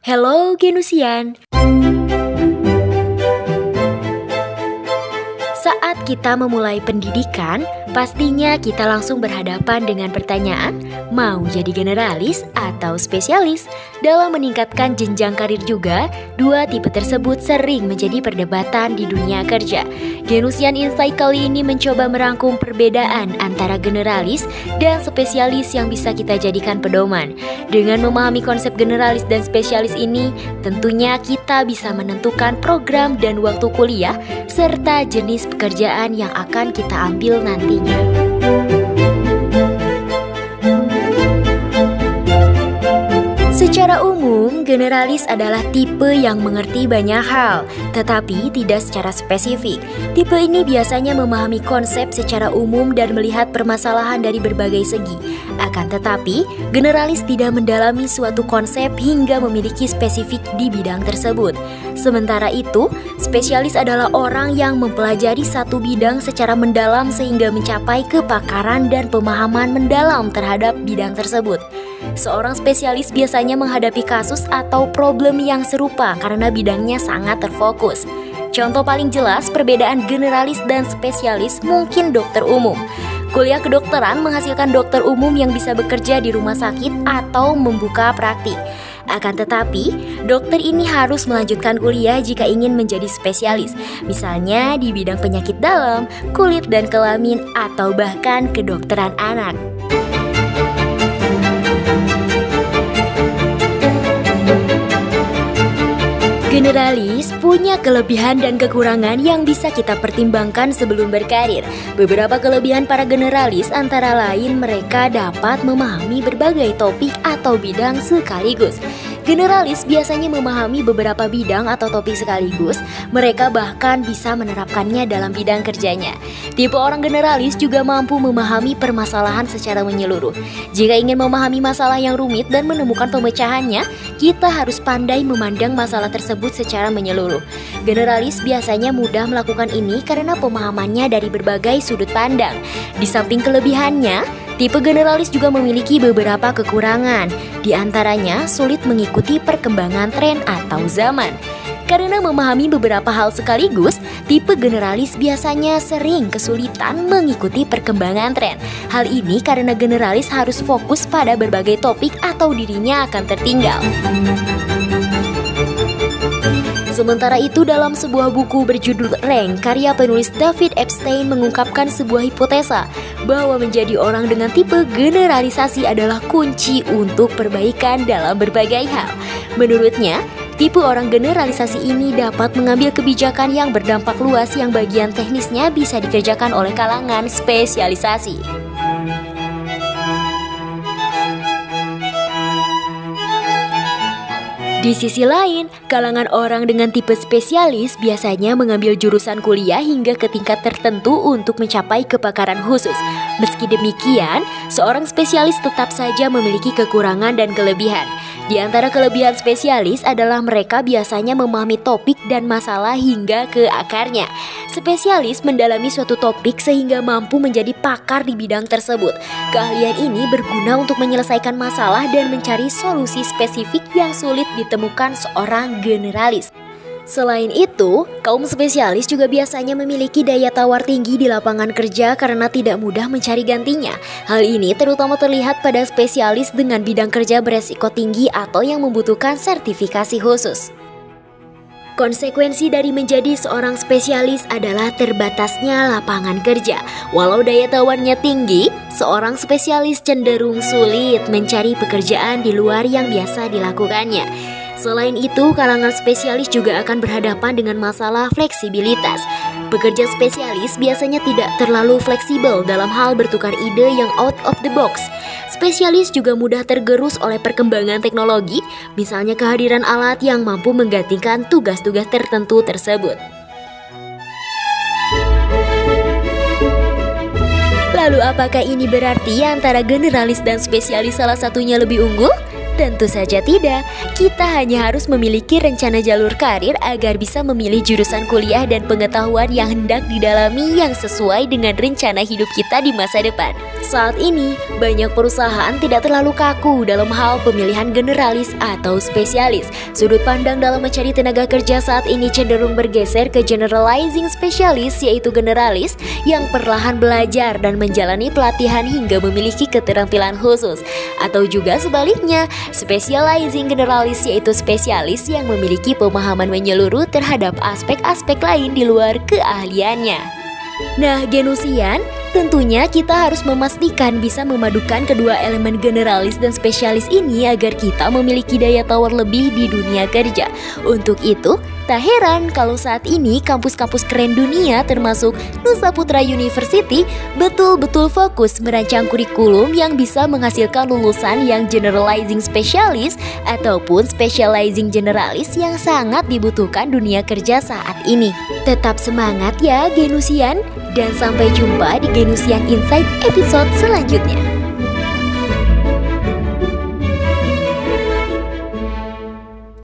Hello Genusian. Saat kita memulai pendidikan, pastinya kita langsung berhadapan dengan pertanyaan, mau jadi generalis atau spesialis? Dalam meningkatkan jenjang karir juga, dua tipe tersebut sering menjadi perdebatan di dunia kerja. Genusian Insight kali ini mencoba merangkum perbedaan antara generalis dan spesialis yang bisa kita jadikan pedoman. Dengan memahami konsep generalis dan spesialis ini, tentunya kita bisa menentukan program dan waktu kuliah serta jenis pekerjaan yang akan kita ambil nantinya. Secara umum, generalis adalah tipe yang mengerti banyak hal, tetapi tidak secara spesifik. Tipe ini biasanya memahami konsep secara umum dan melihat permasalahan dari berbagai segi. Akan tetapi, generalis tidak mendalami suatu konsep hingga memiliki spesifik di bidang tersebut. Sementara itu, spesialis adalah orang yang mempelajari satu bidang secara mendalam sehingga mencapai kepakaran dan pemahaman mendalam terhadap bidang tersebut. Seorang spesialis biasanya menghadapi kasus atau problem yang serupa karena bidangnya sangat terfokus. Contoh paling jelas perbedaan generalis dan spesialis mungkin dokter umum. Kuliah kedokteran menghasilkan dokter umum yang bisa bekerja di rumah sakit atau membuka praktik. Akan tetapi, dokter ini harus melanjutkan kuliah jika ingin menjadi spesialis, misalnya di bidang penyakit dalam, kulit dan kelamin, atau bahkan kedokteran anak. Generalis punya kelebihan dan kekurangan yang bisa kita pertimbangkan sebelum berkarir. Beberapa kelebihan para generalis antara lain mereka dapat memahami berbagai topik atau bidang sekaligus. Generalis biasanya memahami beberapa bidang atau topik sekaligus, mereka bahkan bisa menerapkannya dalam bidang kerjanya. Tipe orang generalis juga mampu memahami permasalahan secara menyeluruh. Jika ingin memahami masalah yang rumit dan menemukan pemecahannya, kita harus pandai memandang masalah tersebut secara menyeluruh. Generalis biasanya mudah melakukan ini karena pemahamannya dari berbagai sudut pandang. Di samping kelebihannya, tipe generalis juga memiliki beberapa kekurangan. Di antaranya sulit mengikuti perkembangan tren atau zaman. Karena memahami beberapa hal sekaligus, tipe generalis biasanya sering kesulitan mengikuti perkembangan tren. Hal ini karena generalis harus fokus pada berbagai topik atau dirinya akan tertinggal. Sementara itu, dalam sebuah buku berjudul Rank, karya penulis David Epstein mengungkapkan sebuah hipotesa bahwa menjadi orang dengan tipe generalisasi adalah kunci untuk perbaikan dalam berbagai hal. Menurutnya, tipe orang generalisasi ini dapat mengambil kebijakan yang berdampak luas yang bagian teknisnya bisa dikerjakan oleh kalangan spesialisasi. Di sisi lain, kalangan orang dengan tipe spesialis biasanya mengambil jurusan kuliah hingga ke tingkat tertentu untuk mencapai kepakaran khusus. Meski demikian, seorang spesialis tetap saja memiliki kekurangan dan kelebihan. Di antara kelebihan spesialis adalah mereka biasanya memahami topik dan masalah hingga ke akarnya. Spesialis mendalami suatu topik sehingga mampu menjadi pakar di bidang tersebut. Keahlian ini berguna untuk menyelesaikan masalah dan mencari solusi spesifik yang sulit ditemukan seorang generalis. Selain itu, kaum spesialis juga biasanya memiliki daya tawar tinggi di lapangan kerja karena tidak mudah mencari gantinya. Hal ini terutama terlihat pada spesialis dengan bidang kerja beresiko tinggi atau yang membutuhkan sertifikasi khusus. Konsekuensi dari menjadi seorang spesialis adalah terbatasnya lapangan kerja. Walau daya tawarnya tinggi, seorang spesialis cenderung sulit mencari pekerjaan di luar yang biasa dilakukannya. Selain itu, kalangan spesialis juga akan berhadapan dengan masalah fleksibilitas. Pekerja spesialis biasanya tidak terlalu fleksibel dalam hal bertukar ide yang out of the box. Spesialis juga mudah tergerus oleh perkembangan teknologi, misalnya kehadiran alat yang mampu menggantikan tugas-tugas tertentu tersebut. Lalu apakah ini berarti antara generalis dan spesialis salah satunya lebih unggul? Tentu saja tidak. Kita hanya harus memiliki rencana jalur karir agar bisa memilih jurusan kuliah dan pengetahuan yang hendak didalami yang sesuai dengan rencana hidup kita di masa depan. Saat ini, banyak perusahaan tidak terlalu kaku dalam hal pemilihan generalis atau spesialis. Sudut pandang dalam mencari tenaga kerja saat ini cenderung bergeser ke generalizing spesialis, yaitu generalis yang perlahan belajar dan menjalani pelatihan hingga memiliki keterampilan khusus. Atau juga sebaliknya, specializing generalis yaitu spesialis yang memiliki pemahaman menyeluruh terhadap aspek-aspek lain di luar keahliannya. Nah, Genusian, tentunya kita harus memastikan bisa memadukan kedua elemen generalis dan spesialis ini agar kita memiliki daya tawar lebih di dunia kerja. Untuk itu, tak heran kalau saat ini kampus-kampus keren dunia termasuk Nusa Putra University betul-betul fokus merancang kurikulum yang bisa menghasilkan lulusan yang generalizing specialist ataupun specializing generalis yang sangat dibutuhkan dunia kerja saat ini. Tetap semangat ya Genusian, dan sampai jumpa di Genusian Insight episode selanjutnya.